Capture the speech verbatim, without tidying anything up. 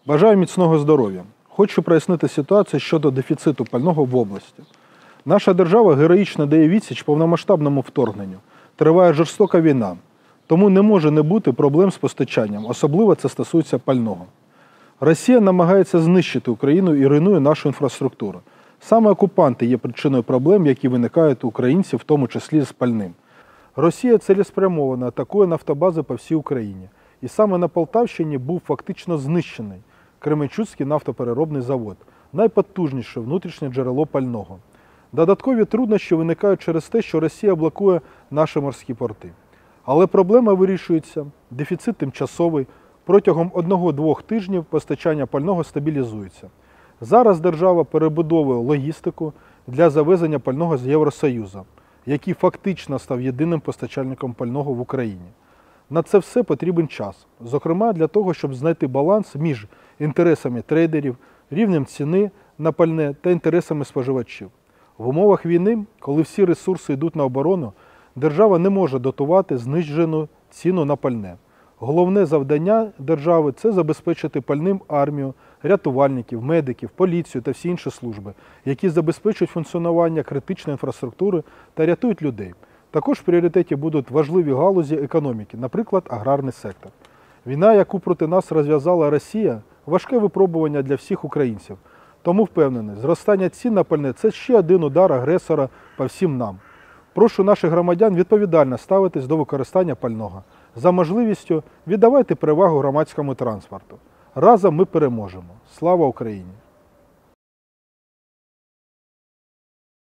Бажаю міцного здоров'я. Хочу прояснити ситуацію щодо дефіциту пального в області. Наша держава героїчно дає відсіч повномасштабному вторгненню. Триває жорстока війна, тому не може не бути проблем з постачанням, особливо це стосується пального. Росія намагається знищити Україну і руйнує нашу інфраструктуру. Саме окупанти є причиною проблем, які виникають у українців, в тому числі з пальним. Росія цілеспрямовано атакує нафтобази по всій Україні. І саме на Полтавщині був фактично знищений Кременчуцький нафтопереробний завод, найпотужніше внутрішнє джерело пального. Додаткові труднощі виникають через те, що Росія блокує наші морські порти. Але проблема вирішується, дефіцит тимчасовий, протягом одного-двох тижнів постачання пального стабілізується. Зараз держава перебудовує логістику для завезення пального з Євросоюзу, який фактично став єдиним постачальником пального в Україні. На це все потрібен час, зокрема для того, щоб знайти баланс між інтересами трейдерів, рівнем ціни на пальне та інтересами споживачів. В умовах війни, коли всі ресурси йдуть на оборону, держава не може дотувати знижену ціну на пальне. Головне завдання держави – це забезпечити пальним армію, рятувальників, медиків, поліцію та всі інші служби, які забезпечують функціонування критичної інфраструктури та рятують людей. Також в пріоритеті будуть важливі галузі економіки, наприклад, аграрний сектор. Війна, яку проти нас розв'язала Росія, важке випробування для всіх українців. Тому впевнений, зростання цін на пальне – це ще один удар агресора по всім нам. Прошу наших громадян відповідально ставитись до використання пального. За можливістю віддавайте перевагу громадському транспорту. Разом ми переможемо. Слава Україні!